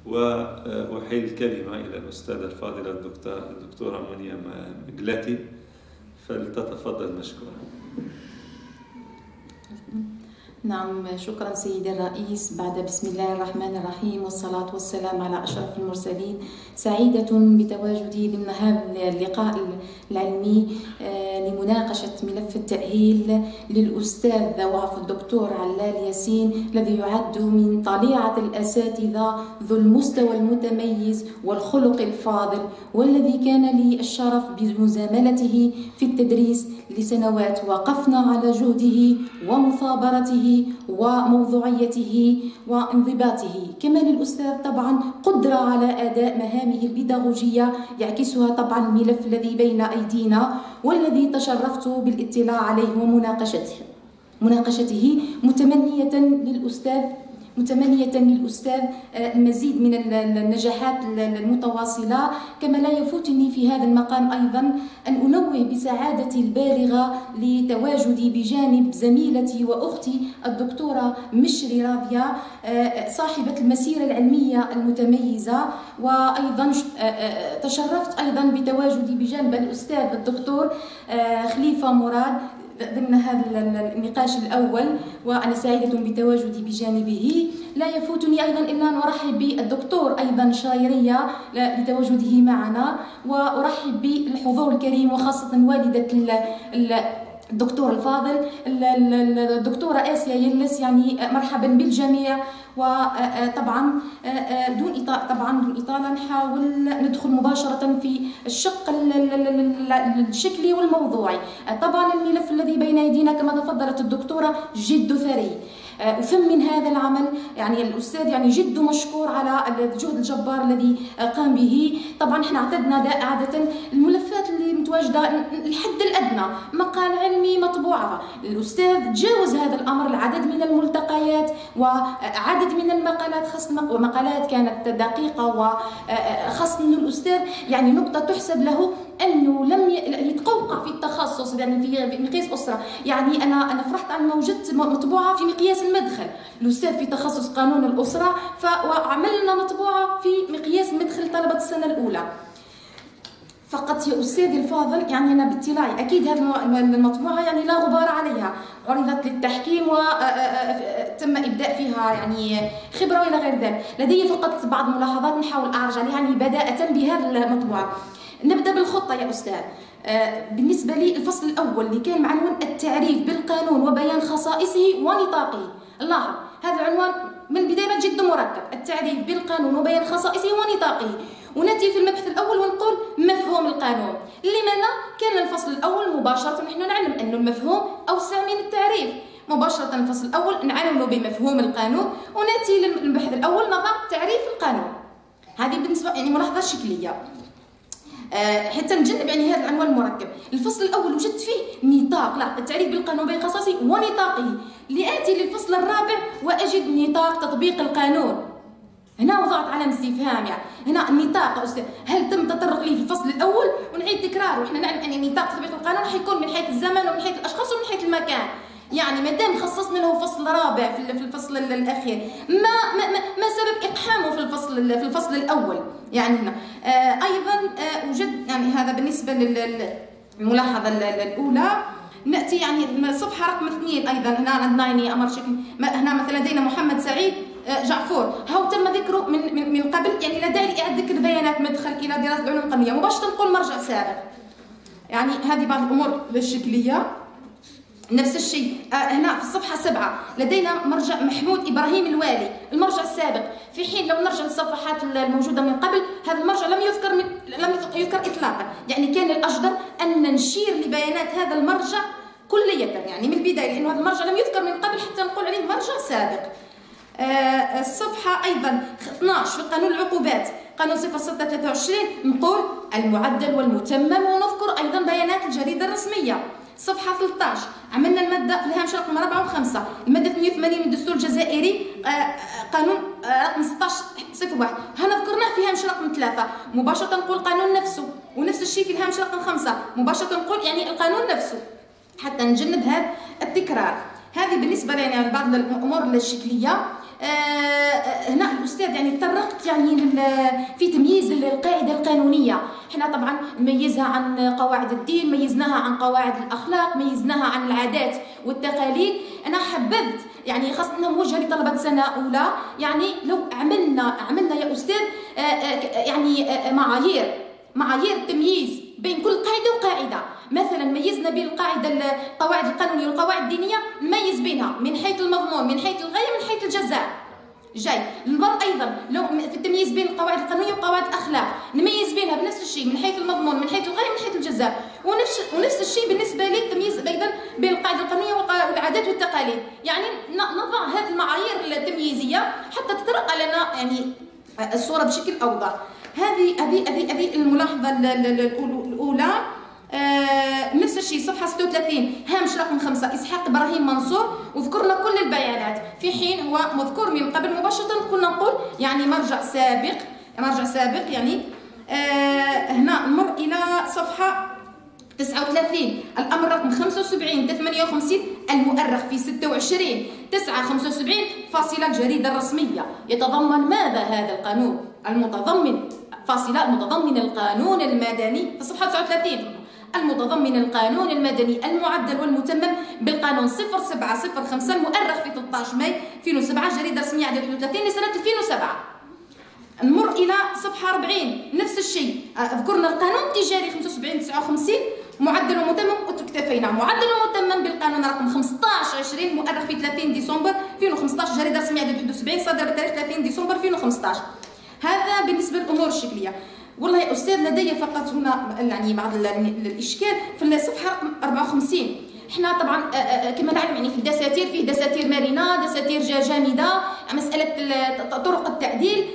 وأحيل الكلمة إلى الأستاذة الفاضلة الدكتورة منيا مقلتي، فلتتفضل مشكورة. نعم، شكرا سيدي الرئيس. بعد بسم الله الرحمن الرحيم والصلاة والسلام على أشرف المرسلين، سعيدة بتواجدي ضمن هذا اللقاء العلمي لمناقشة ملف التأهيل للأستاذ وعفو الدكتور علال ياسين، الذي يعد من طليعة الأساتذة ذو المستوى المتميز والخلق الفاضل، والذي كان لي الشرف بمزاملته في التدريس لسنوات. وقفنا على جهده ومثابرته وموضوعيته وانضباطه. كما للأستاذ طبعا قدرة على أداء مهامه البيداغوجية يعكسها طبعا الملف الذي بين أيدينا، والذي تشرفت بالاطلاع عليه ومناقشته متمنية للأستاذ المزيد من النجاحات المتواصلة. كما لا يفوتني في هذا المقام أيضا أن أنوه بسعادتي البالغة لتواجدي بجانب زميلتي وأختي الدكتورة مشري راضية، صاحبة المسيرة العلمية المتميزة. وأيضا تشرفت أيضا بتواجدي بجانب الأستاذ الدكتور خليفة مراد ضمن هذا النقاش الأول، وأنا سعيدة بتواجدي بجانبه. لا يفوتني أيضا إلا أن أرحب بالدكتور أيضا شايرية لتواجده معنا، وأرحب بالحضور الكريم وخاصة والدة الدكتور الفاضل الدكتورة آسيا يلس. يعني مرحبا بالجميع. وطبعا دون إطالة نحاول ندخل مباشرة في الشق الشكلي والموضوعي. طبعا الملف الذي بين أيدينا كما تفضلت الدكتورة جد ثري، وثمن هذا العمل. يعني الأستاذ يعني جد مشكور على الجهد الجبار الذي قام به. طبعا احنا اعتدنا عادة الملفات اللي متواجدة الحد الأدنى مقال علمي مطبوعة. الأستاذ تجاوز هذا الأمر، العدد من الملتقيات وعدد من المقالات، ومقالات كانت دقيقة. وخاصة أن الأستاذ يعني نقطة تحسب له أنه لم يتقوقع في التخصص، يعني في مقياس أسرة. يعني أنا فرحت أن وجدت مطبوعة في مقياس المدخل، الأستاذ في تخصص قانون الأسرة، وعملنا مطبوعة في مقياس مدخل طلبة السنة الأولى. فقط يا أستاذي الفاضل، يعني أنا باطلاعي أكيد هذه المطبوعة يعني لا غبار عليها، عرضت للتحكيم وتم إبداء فيها يعني خبرة وإلى غير ذلك. لدي فقط بعض الملاحظات نحاول أعرج عليها يعني بداءة بهذه المطبوعة. نبدأ بالخطة يا أستاذ. بالنسبة لي الفصل الأول اللي كان معنون التعريف بالقانون وبيان خصائصه ونطاقه. لاحظ هذا العنوان من البداية جد مركب، التعريف بالقانون وبيان خصائصه ونطاقه. ونأتي في المبحث الأول ونقول مفهوم القانون. لماذا كان الفصل الأول مباشرة نحن نعلم أن المفهوم أوسع من التعريف. مباشرة الفصل الأول نعلم بمفهوم القانون، ونأتي للمبحث الأول نضع تعريف القانون. هذه بالنسبة يعني ملاحظة شكلية حتى نجنب يعني هذا العنوان المركب. الفصل الأول وجدت فيه نطاق، لا التعريف بالقانون وبيان خصائصه ونطاقه. لآتي للفصل الرابع وأجد نطاق تطبيق القانون. هنا وضعت علامة استفهام، يعني هنا النطاق أستاذ هل تم تطرق ليه في الفصل الأول؟ ونعيد تكراره، وإحنا نعلم أن نطاق تطبيق القانون حيكون من حيث الزمن ومن حيث الأشخاص ومن حيث المكان. يعني ما دام خصصنا له فصل رابع في الفصل الأخير، ما سبب إقحامه في الفصل الأول؟ يعني هنا أيضا وجد يعني هذا بالنسبة للملاحظة الأولى. نأتي يعني صفحة رقم 2 أيضا هنا عندنا يعني أمر شكل. هنا مثلا لدينا محمد سعيد جعفور، هو تم ذكره من قبل، يعني لا داعي لإعادة ذكر بيانات مدخل إلى دراسة العلوم القانونية، مباشرة نقول مرجع سابق. يعني هذه بعض الأمور الشكلية. نفس الشيء هنا في الصفحة 7 لدينا مرجع محمود إبراهيم الوالي، المرجع السابق، في حين لو نرجع للصفحات الموجودة من قبل هذا المرجع لم يذكر إطلاقا. يعني كان الأجدر أن نشير لبيانات هذا المرجع كلية يعني من البداية، لأنه هذا المرجع لم يذكر من قبل حتى نقول عليه مرجع سابق. الصفحة أيضا 12 في قانون العقوبات، قانون 0623 نقول المعدل والمتمم، ونذكر أيضا بيانات الجريدة الرسمية. صفحة 13 عملنا المادة في الهامش رقم 4 و5، المادة 88 من الدستور الجزائري قانون رقم 16/01، هنا ذكرناه في هامش رقم 3 مباشرة نقول القانون نفسه، ونفس الشيء في الهامش رقم 5 مباشرة نقول يعني القانون نفسه حتى نجنب هذا التكرار. هذه بالنسبة لنا يعني بعض الأمور الشكلية. هنا الأستاذ يعني تطرقت يعني في تمييز القاعده القانونيه. احنا طبعا نميزها عن قواعد الدين، ميزناها عن قواعد الاخلاق، ميزناها عن العادات والتقاليد. انا حبذت يعني خاصه موجهه لطلبه سنه اولى، يعني لو عملنا يا استاذ يعني معايير تمييز بين كل قاعده وقاعده. مثلا ميزنا بين القواعد القانونيه والقواعد الدينيه، نميز بينها من حيث المضمون، من حيث الغايه، من حيث الجزاء. جاي المرء ايضا لو في التمييز بين القواعد القانونيه وقواعد الاخلاق، نميز بينها بنفس الشيء من حيث المضمون، من حيث الغايه، من حيث الجزاء. ونفس الشيء بالنسبه للتمييز ايضا بين القاعده القانونيه والعادات والتقاليد. يعني نضع هذه المعايير التمييزيه حتى تترقى لنا يعني الصوره بشكل اوضح. هذه الملاحظه الاولى. نفس الشيء صفحه 36 هامش رقم 5 اسحاق ابراهيم منصور، وذكرنا كل البيانات في حين هو مذكور من قبل مباشره. كنا نقول يعني مرجع سابق يعني. هنا نمر الى صفحه 39 الامر رقم 75 58 المؤرخ في 26/9/75 فاصله الجريده الرسميه. يتضمن ماذا هذا القانون؟ المتضمن القانون المدني في الصفحه 39 المتضمن القانون المدني المعدل والمتمم بالقانون 0705 المؤرخ في 13 ماي 2007 جريده رسميه عدد 31 لسنه 2007. نمر الى صفحه 40 نفس الشيء. ذكرنا القانون التجاري 75/59 معدل ومتمم واكتفينا. معدل ومتمم بالقانون رقم 15/20 مؤرخ في 30 ديسمبر 2015 جريده رسميه عدد 71 صدر بتاريخ 30 ديسمبر 2015. هذا بالنسبه للامور الشكليه. والله يا استاذ لدي فقط هنا يعني بعض الاشكال في الصفحه رقم 54. احنا طبعا كما نعلم يعني في الدساتير فيه دساتير مرنه، دساتير جامده. مساله طرق التعديل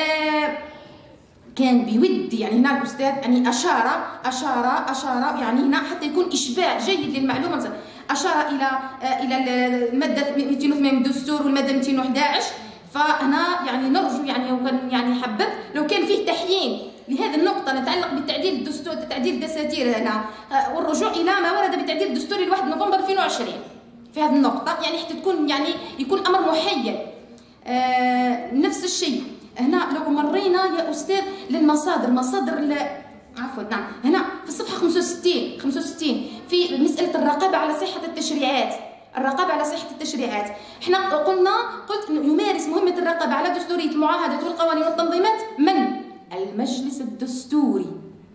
كان بيود يعني هنا الاستاذ يعني اشار يعني هنا حتى يكون اشباع جيد للمعلومه. مثلا اشار الى الماده 208 من الدستور والماده 211. فهنا يعني نرجو يعني حبذ لو كان فيه تحيين لهذه النقطة نتعلق بالتعديل الدستور، تعديل الدساتير هنا، والرجوع إلى ما ورد بالتعديل الدستوري 1 نوفمبر 2020 في هذه النقطة، يعني حتى تكون يعني يكون أمر محير. نفس الشيء هنا لو مرينا يا أستاذ للمصادر عفوا نعم هنا في الصفحة 65 في مسألة الرقابة على صحة التشريعات. احنا قلت انه يمارس مهمة الرقابة على دستورية المعاهدات والقوانين والتنظيمات من؟ المجلس الدستوري.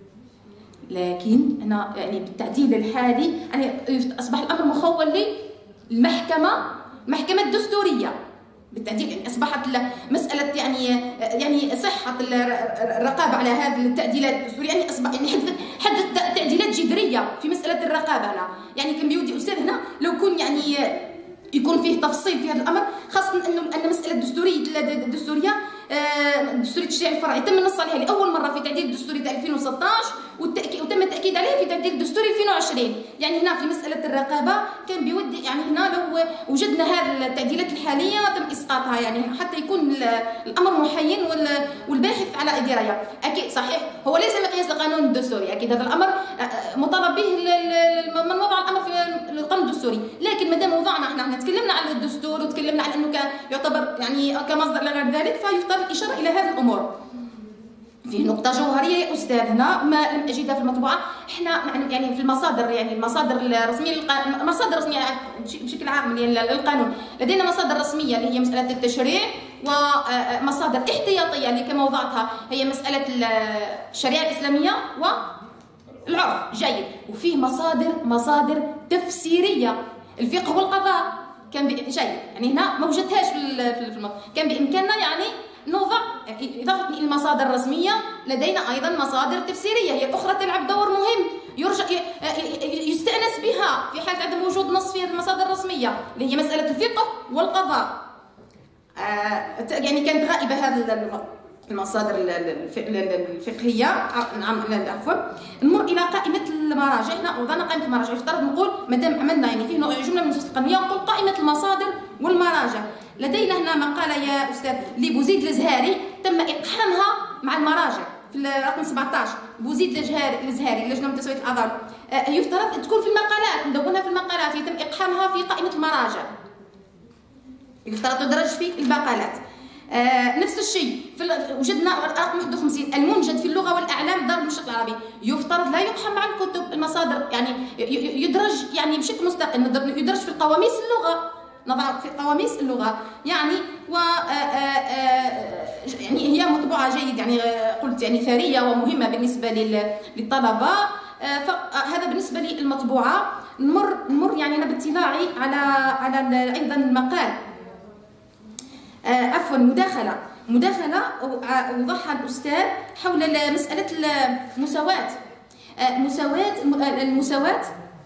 لكن هنا يعني بالتعديل الحالي يعني اصبح الامر مخول للمحكمة الدستورية. بالتعديل يعني اصبحت مسألة يعني صحة الرقابة على هذه التعديلات الدستورية يعني اصبح يعني حدث تعديلات جذرية في مسألة الرقابة هنا. يعني كان بيودي استاذ هنا لو كن يعني يكون فيه تفصيل في هذا الامر، خاصة ان مسألة الدستورية التشريع الفرعي تم النص عليها لاول مرة في تعديل الدستوري 2016 وتم التاكيد عليها في تعديل الدستوري 2020. يعني هنا في مسألة الرقابة كان بيودي يعني هنا لو وجدنا هذه التعديلات الحالية تم اسقاطها يعني حتى يكون الامر محين والباحث على دراية. اكيد صحيح هو ليس مقياس القانون الدستوري، اكيد هذا الامر مطالب به من وضع الامر في القانون الدستوري. لكن ما دام وضعنا احنا تكلمنا عن الدستور وتكلمنا عن انه يعتبر يعني كمصدر لغير ذلك، فيفترض الاشاره الى هذه الامور. في نقطة جوهرية يا أستاذ هنا ما لم أجدها في المطبوعة. احنا يعني في المصادر يعني المصادر الرسمية المصادر الرسمية بشكل عام للقانون لدينا مصادر رسمية اللي هي مسألة التشريع، ومصادر احتياطية اللي كما وضعتها هي مسألة الشريعة الإسلامية والعرف. جيد. وفيه مصادر تفسيرية الفقه والقضاء كان جيد يعني هنا ما وجدتهاش في المطبوعة. كان بإمكاننا يعني نوضع إضافة إلى المصادر الرسمية لدينا أيضا مصادر تفسيرية هي الأخرى تلعب دور مهم يرجع يستأنس بها في حال عدم وجود نص في المصادر الرسمية اللي هي مسألة الفقه والقضاء. يعني كانت غائبة هذه المصادر الفقهية. عفوا نمر إلى قائمة المراجع. احنا وضعنا قائمة المراجع، يفترض نقول ما دام عملنا يعني فيه جملة من النصوص القانونية نقول قائمة المصادر والمراجع. لدينا هنا مقالة يا أستاذ لبوزيد الزهاري تم إقحامها مع المراجع في الرقم 17. بوزيد الزهاري اللجنة من تسوية الأعضاء يفترض تكون في المقالات، ندونها في المقالات، يتم إقحامها في قائمة المراجع، يفترض تدرج في المقالات. نفس الشيء وجدنا رقم 51 المنجد في اللغه والاعلام ضرب بالشق العربي يفترض لا يقحم مع الكتب المصادر، يعني يدرج يعني بشكل مستقل، يدرج في القواميس اللغه، نضع في قواميس اللغه يعني يعني هي مطبوعه جيد، يعني قلت يعني ثريه ومهمه بالنسبه للطلبه. فهذا بالنسبه للمطبوعه. نمر يعني انا باطلاعي على ايضا المقال، عفوا مداخله وضعها الاستاذ حول مساله المساواه.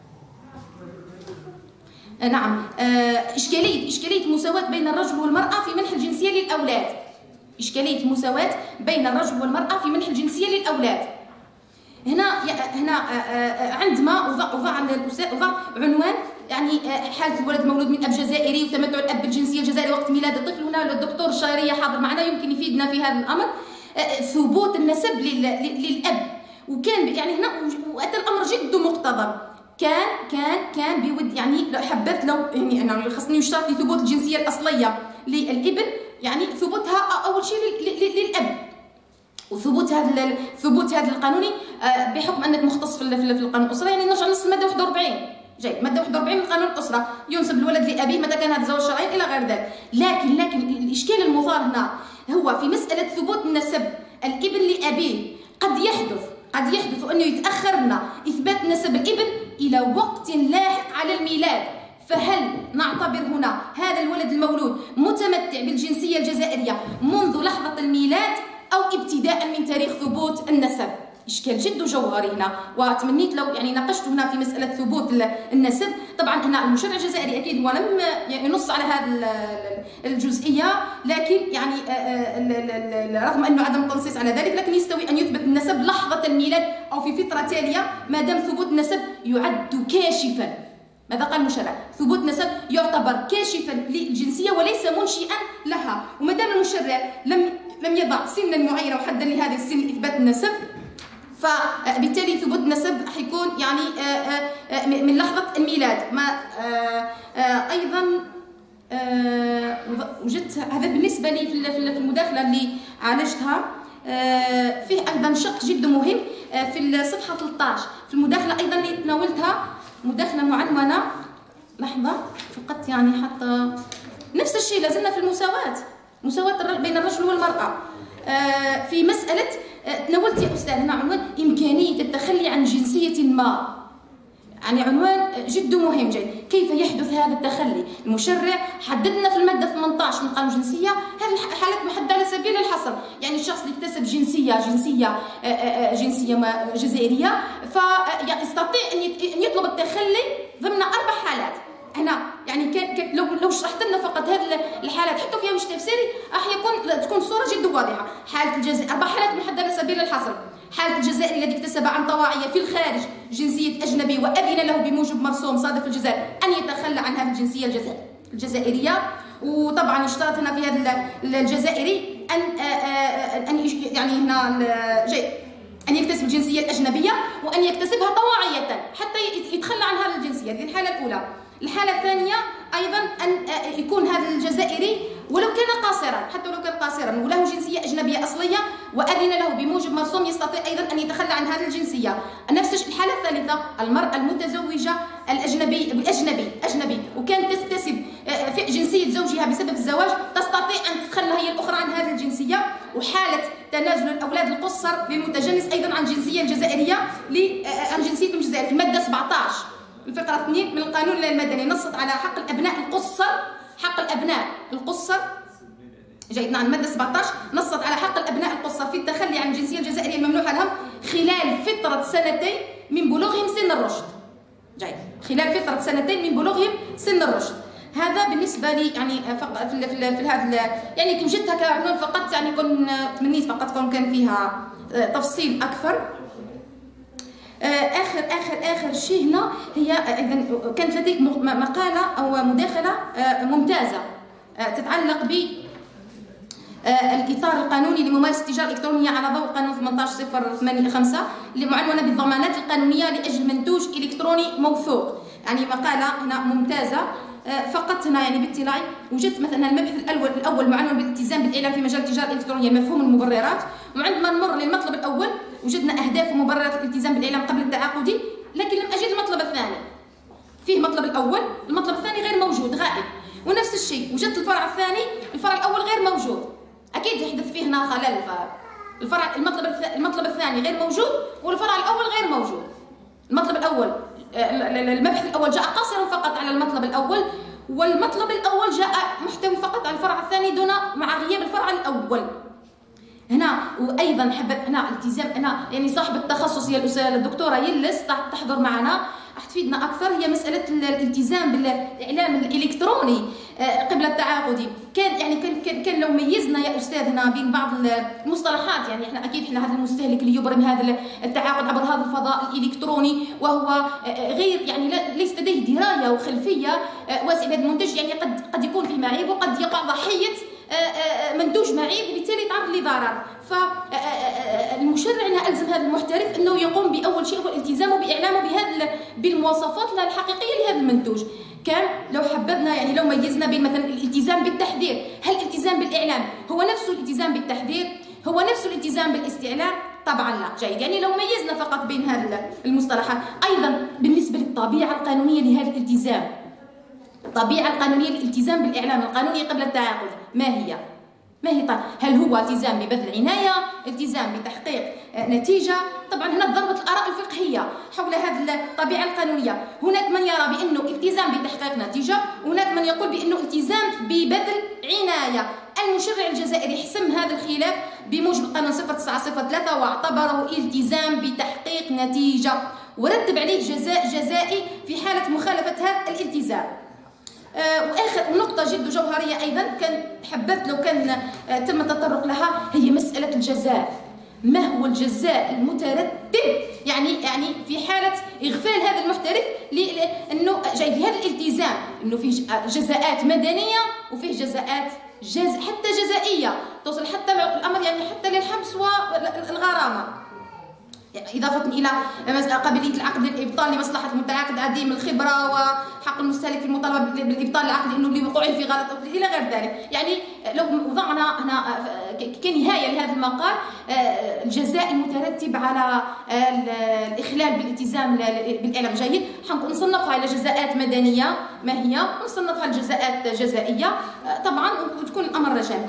نعم، إشكالية المساواة بين الرجل والمرأة في منح الجنسية للأولاد. إشكالية المساواة بين الرجل والمرأة في منح الجنسية للأولاد. هنا عندما وضع عنوان يعني حالة الولد مولود من أب جزائري وتمتع الأب بالجنسية الجزائرية وقت ميلاد الطفل. هنا الدكتور الشارية حاضر معنا يمكن يفيدنا في هذا الأمر. ثبوت النسب للأب، وكان يعني هنا وأتى الأمر جد مقتضب. كان بود يعني لو حبذت لو يعني انا خصني يشترط لثبوت الجنسيه الاصليه للابن، يعني ثبوتها اول شيء للاب، وثبوت هذا القانوني بحكم انك مختص في القانون الاسره. يعني نرجع نص الماده 41 جاي ماده 41 من قانون الاسره، ينسب الولد لابيه متى كان هذا الزواج شرعي الى غير ذلك. لكن الاشكال المثار هنا هو في مساله ثبوت النسب الابن لابيه. قد يحدث انه يتاخر لنا اثبات نسب الابن الى وقت لاحق على الميلاد. فهل نعتبر هنا هذا الولد المولود متمتع بالجنسيه الجزائريه منذ لحظه الميلاد او ابتداء من تاريخ ثبوت النسب؟ اشكال جد جوهري هنا، وتمنيت لو يعني ناقشت هنا في مساله ثبوت النسب. طبعا هنا المشرع الجزائري اكيد هو لم ينص على هذه الجزئيه، لكن يعني رغم انه عدم التنصيص على ذلك، لكن يستوي ان يثبت النسب لحظه الميلاد او في فتره تاليه، ما دام ثبوت النسب يعد كاشفا. ماذا قال المشرع؟ ثبوت نسب يعتبر كاشفا للجنسيه وليس منشئا لها. وما دام المشرع لم يضع سنا معينه وحدا لهذا السن لاثبات النسب، فبالتالي ثبوت النسب حيكون يعني من لحظه الميلاد. ما ايضا وجدت هذا بالنسبه لي في المداخله اللي عالجتها. فيه ايضا شق جد مهم في الصفحه 13 في المداخله ايضا اللي تناولتها، مداخله معنونه. لحظه فقط يعني حتى نفس الشيء لازلنا في مساواة بين الرجل والمراه. في مساله تناولت يا استاذ هنا عنوان امكانيه التخلي عن جنسيه ما، يعني عنوان جد مهم جدا. كيف يحدث هذا التخلي؟ المشرع حددنا في الماده 18 من قانون الجنسيه هذه الحالات محدده على سبيل الحصر، يعني الشخص اللي اكتسب جنسيه جزائريه فيستطيع ان يطلب التخلي ضمن 4 حالات. هنا يعني كان لو شرحت لنا فقط هذه الحالات حتى فيها مش تفسيري راح تكون صوره جد واضحه. حاله الجزائر 4 حالات محدده على سبيل الحصر. حالة الجزائري الذي اكتسب عن طواعية في الخارج جنسية أجنبي وأذن له بموجب مرسوم صادر في الجزائر أن يتخلى عن هذه الجنسية الجزائرية. وطبعا اشترط هنا في هذا الجزائري أن يعني هنا أن يكتسب الجنسية الأجنبية وأن يكتسبها طواعية حتى يتخلى عن هذه الجنسية. هذه الحالة الأولى. الحالة الثانية أيضا أن يكون هذا الجزائري ولو كان قاصرا، حتى ولو كان قاصرا وله جنسية أجنبية أصلية وأذن له بموجب مرسوم يستطيع أيضا أن يتخلى عن هذه الجنسية. نفس الحالة الثالثة المرأة المتزوجة أجنبي وكانت تكتسب في جنسية زوجها بسبب الزواج تستطيع أن تتخلى هي الأخرى عن هذه الجنسية. وحالة تنازل الأولاد القصر للمتجنس أيضا عن الجنسية الجزائرية عن جنسيتهم الجزائرية. في المادة 17 الفقرة 2 من القانون المدني نصت على حق الأبناء القصر جيد. نعم المادة 17 نصت على حق الأبناء القصر في التخلي عن الجنسية الجزائرية الممنوحة لهم خلال فترة 2 من بلوغهم سن الرشد. جيد، خلال فترة 2 من بلوغهم سن الرشد. هذا بالنسبة لي يعني فقط في هذا يعني وجدتها كعنوان فقط، يعني تمنيت فقط كان فيها تفصيل أكثر. آخر شيء هنا هي إذا كانت لديك مقالة أو مداخلة ممتازة تتعلق ب الإطار القانوني لممارسة التجارة الإلكترونية على ضوء قانون 18/085 اللي معنونة بالضمانات القانونية لأجل منتوج إلكتروني موثوق. يعني مقالة هنا ممتازة فقط هنا يعني باطلاعي وجدت مثلا المبحث الاول معنون بالالتزام بالاعلام في مجال التجاره الالكترونيه مفهوم المبررات، وعندما نمر للمطلب الاول وجدنا اهداف ومبررات الالتزام بالاعلام قبل التعاقد، لكن لم اجد المطلب الثاني. فيه المطلب الاول، المطلب الثاني غير موجود غائب، ونفس الشيء وجدت الفرع الثاني، الفرع الاول غير موجود، اكيد يحدث فيه هنا خلل. المطلب الثاني غير موجود والفرع الاول غير موجود. المطلب الاول المبحث الاول جاء قاصرا فقط على المطلب الاول، والمطلب الاول جاء محتوي فقط على الفرع الثاني دون مع غياب الفرع الاول. هنا وايضا حبت هنا التزام هنا يعني صاحب التخصص هي الاستاذه الدكتوره يلس تحضر معنا راح تفيدنا اكثر، هي مساله الالتزام بالاعلام الالكتروني قبل التعاقد. كان لو ميزنا يا استاذ هنا بين بعض المصطلحات، يعني احنا اكيد هذا المستهلك اللي يبرم هذا التعاقد عبر هذا الفضاء الالكتروني وهو غير يعني ليس لديه درايه وخلفيه واسعه بهذا المنتج، يعني قد يكون فيه معيب وقد يقع ضحيه منتوج معيب وبالتالي يتعرض لضرر. فالمشرع ألزم هذا المحترف انه يقوم باول شيء هو الالتزام باعلامه بالمواصفات الحقيقيه لهذا المنتوج. كان لو حببنا يعني لو ميزنا بين مثلا الالتزام بالتحذير، هل الالتزام بالاعلام هو نفسه الالتزام بالتحذير؟ هو نفسه الالتزام بالاستعلام؟ طبعا لا. جيد، يعني لو ميزنا فقط بين هذه المصطلحات. ايضا بالنسبه للطبيعه القانونيه لهذا الالتزام، الطبيعه القانونيه للالتزام بالاعلام القانوني قبل التعاقد ما هي؟ طيب هل هو التزام ببذل عنايه؟ التزام بتحقيق نتيجه؟ طبعا هنا ضربت الاراء الفقهيه حول هذه الطبيعه القانونيه. هناك من يرى بانه التزام بتحقيق نتيجه، وهناك من يقول بانه التزام ببذل عنايه. المشرع الجزائري حسم هذا الخلاف بموجب القانون 0903 واعتبره التزام بتحقيق نتيجه، ورتب عليه جزاء جزائي في حاله مخالفه هذا الالتزام. واخر نقطه جد جوهريه ايضا كان حبذت لو كان تم التطرق لها هي مساله الجزاء. ما هو الجزاء المترتب يعني في حاله اغفال هذا المحترف لانه جاي بهذا الالتزام، انه فيه جزاءات مدنيه وفيه جزاءات حتى جزائيه توصل حتى الامر يعني حتى للحبس والغرامه، إضافة إلى قابلية العقد للإبطال لمصلحة المتعاقد عديم الخبرة، وحق المستهلك في المطالبة بالإبطال العقد إنه لوقوعه في غلط إلى غير ذلك. يعني لو وضعنا هنا كنهاية لهذا المقال الجزاء المترتب على الإخلال بالالتزام بالإعلام جيد نصنفها إلى جزاءات مدنية ما هي، ونصنفها لجزاءات جزائية طبعا، وتكون الأمر رجال.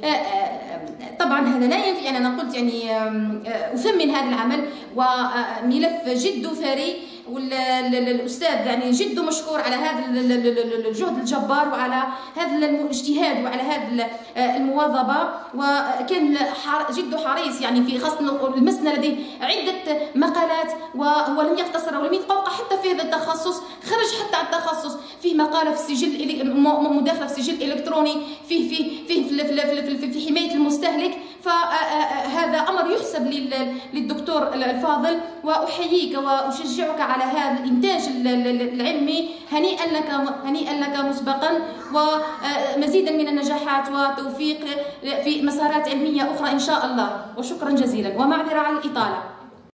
طبعا هذا لا ينفي، يعني انا قلت يعني اثمن هذا العمل وملف جد ثري، والاستاذ يعني جد مشكور على هذا الجهد الجبار وعلى هذا الاجتهاد وعلى هذا المواظبه، وكان جد حريص يعني في خاصه المسنا لديه عده مقالات، وهو لم يقتصر ولم يتقوقع حتى في هذا التخصص، خرج حتى على التخصص، فيه مقاله في السجل مداخله في السجل الالكتروني، في حمايه المستهلك. فهذا امر يحسب للدكتور الفاضل، واحييك واشجعك على هذا الانتاج العلمي. هنيئا لك مسبقا، ومزيدا من النجاحات وتوفيق في مسارات علميه اخرى ان شاء الله، وشكرا جزيلا ومعذره على الاطاله.